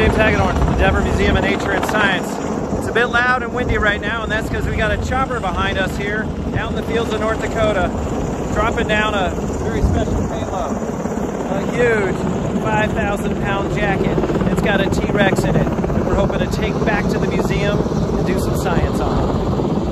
James Hagedorn from the Denver Museum of Nature and Science. It's a bit loud and windy right now, and that's because we got a chopper behind us here out in the fields of North Dakota, dropping down a very special payload. A huge 5,000-pound jacket. It's got a T-Rex in it that we're hoping to take back to the museum and do some science on.